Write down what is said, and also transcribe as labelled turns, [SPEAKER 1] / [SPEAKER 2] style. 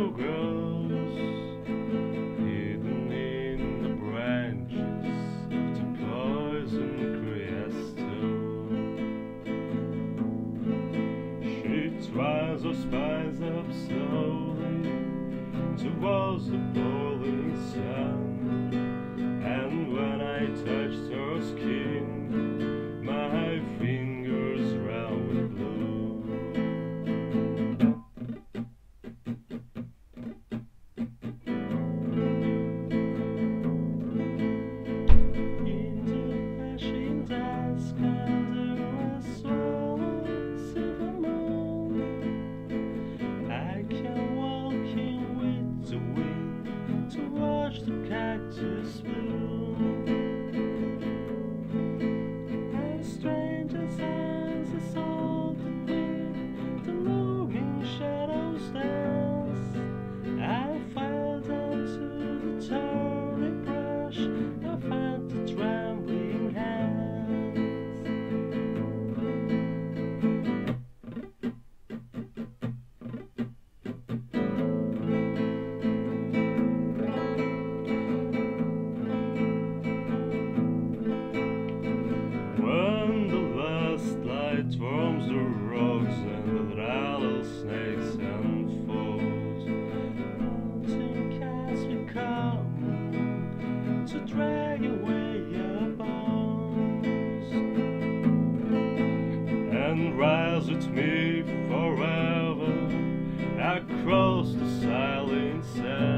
[SPEAKER 1] shadow grows, hidden in the branches of the poison crystal. She tries to spice up slowly towards the boiling sun, and when I touched her skin, my fingers ran with blue. In the flashing dusk under a swollen silver moon, I came walking with the wind to watch the cactus bloom. And strange as I saw the looming shadows dance, I fell down to the turning brush and found the trembling hands. When the last light warms the rocks and the rattlesnakes unfold, mountain cats will come to drag away your bones and rise with me forever across the silent sand.